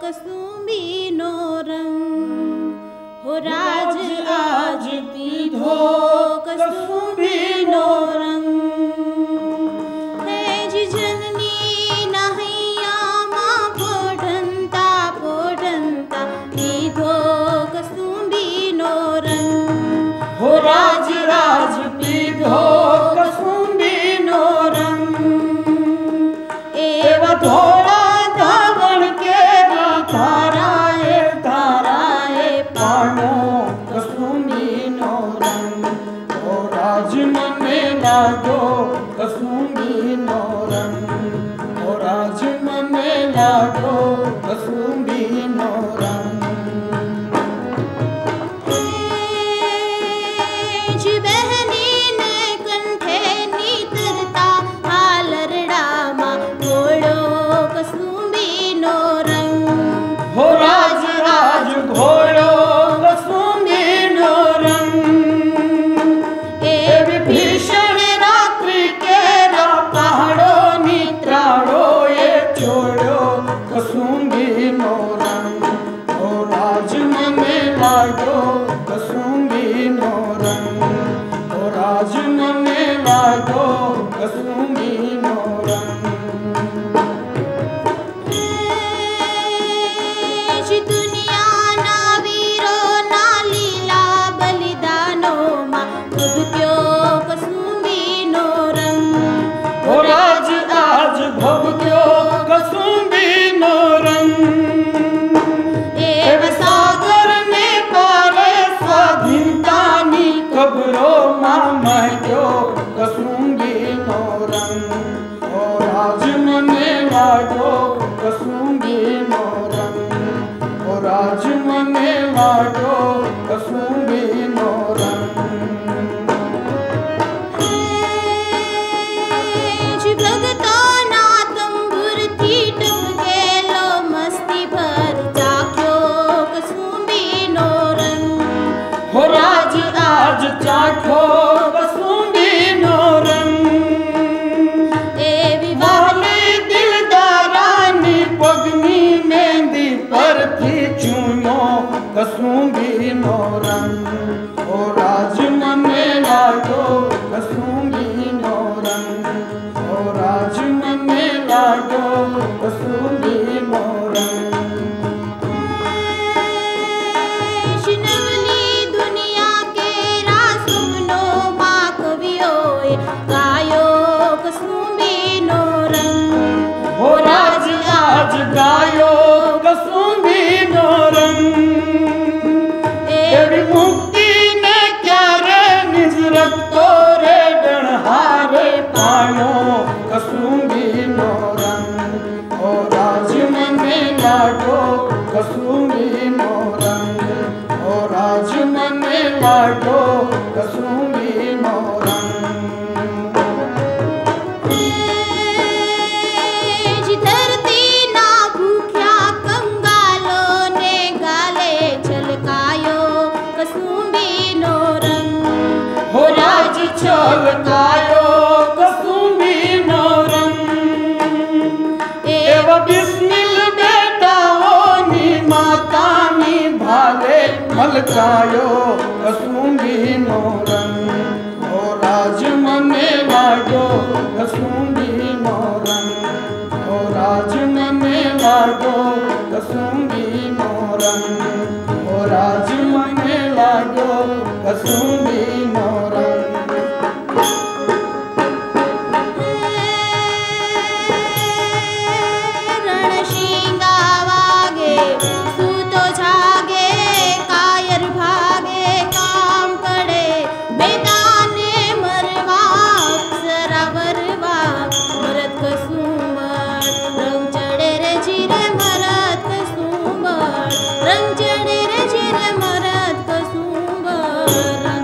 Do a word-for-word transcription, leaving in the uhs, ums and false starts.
कसुंबी no रंग हो राज आज पीधो कसुंबी नो रंग है जी जननी नहैया मां पोढ़ंता पोढ़ंता पीधो कसुंबी नो रंग हो राज राज पीधो कसुंबी नो रंग एव धोड़ा धावण के धाराए धाराए पानो कसुंबी नो रंग हो राज मने लागो कसुंबी नो रंग हो राज मने लागो कसुंबी नो रंग हो राज राज घोड़ो कसुंबी नो रंग ए विभीषण रात्रि केरा पहाड़ो नित्राड़ो ये छोड़ो कसुंबी नो रंग हो राज मने लागो कसुंबी नो रंग हो राज मने लागो कसुंबी नो रंग दुनिया ना वीरो ना लीला बलिदानो मा खुद क्यों कसुंबी नो रंग हो राज आज भव क्यों कसुंबी नो रंग एव सागर में पारे स्वाधीनता नी खबरो मामा क्यों कसुंबी नो रंग हो राज मने लागो कसुंबी नो रंग राज मने लागो कसुंबी नो रंग जी भगतो ना तंबुर थी टपके लो मस्ती भर चाख्यो कसुंबी नो रंग हो राज आज चाखो कसुंबी नो रंग ए विवाले दिलदारानी पगनी मेहंदी पर थी चूनो कसुंबी नो रंग हो राज मने लागो कसुंबी नो रंग हो राज मने लागो कसुंबी नो रंग शिनवली दुनिया के रासुमनो मा कवियोए गायो कसुंबी नो रंग हो राज आज गायो कसुंबी नो रंग एवी मुक्ति ने क्या रे निज रखतो रे डणहारे पानो कसुंबी नो रंग हो राज मने लागो कसुंबी नो रंग हो राज मने लागो कसुंबी नो रंग जी धरती ना भूख्या कंगालो ने गाले छलकायो कसुंबी नो रंग हो राज छलकायो कसुंबी नो रंग एव बिस्मिल बेटाओ नी माता नी भाले मलकायो कसुंबी नो रंग हो राज मने लागो कसुंबी नो रंग हो राज मने लागो कसुंबी नो रंग हो राज मने लागो कसुंबी नो रंग रणशिंगा वागे सूतो जागे कायर भागे काम करे मैदाने मरवा अप्सरा वरवा मरत कसुंबर रंग चढ़े रे जीरे मरत कसुंबर रंग चढ़े रे जीरे मरत कसुंबर